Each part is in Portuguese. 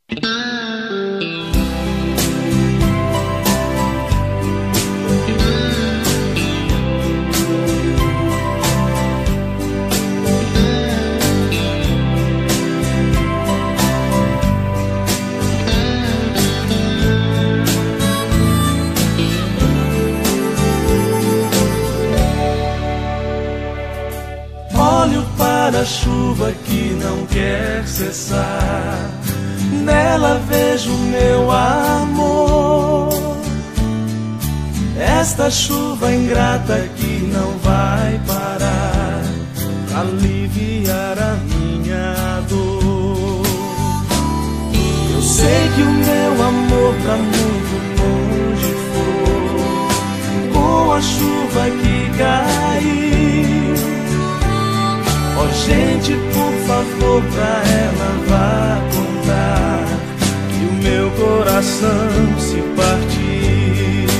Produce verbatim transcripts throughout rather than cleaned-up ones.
Olho para a chuva que não quer cessar, nela vejo meu amor. Esta chuva ingrata que não vai parar, aliviar a minha dor. Eu sei que o meu amor pra muito longe foi, com a chuva que caiu. Ó gente, por favor, pra ela vá contar que o meu coração se partiu.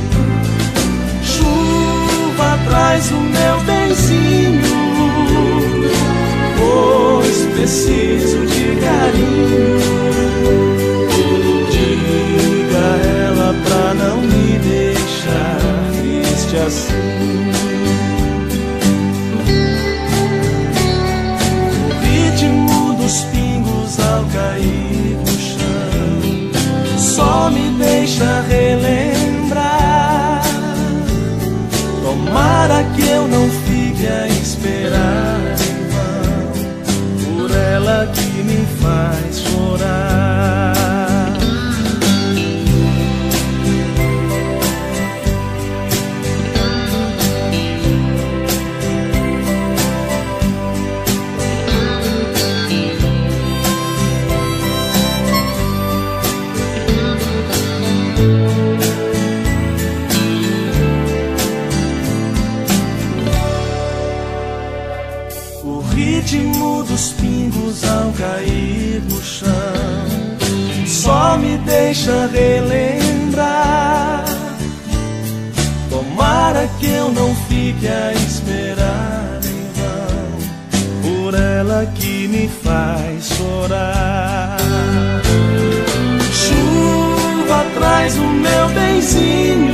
Chuva, traz o meu benzinho, pois preciso de carinho. Diga a ela pra não me deixar triste assim. Os pingos ao cair no chão só me deixa relembrar. Tomara que eu não fique a esperar em vão por ela que me faz chorar. O ritmo dos pingos ao cair no chão só me deixa relembrar. Tomara que eu não fique a esperar em vão por ela que me faz chorar. Chuva, traz o meu benzinho,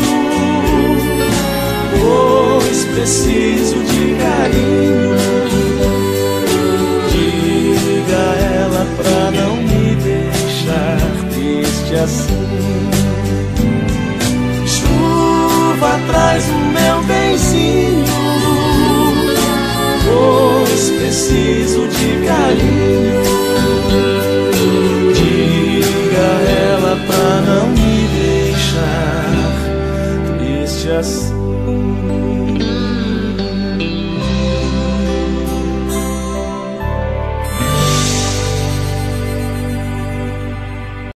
pois preciso de carinho. Diga a ela pra não me deixar triste assim.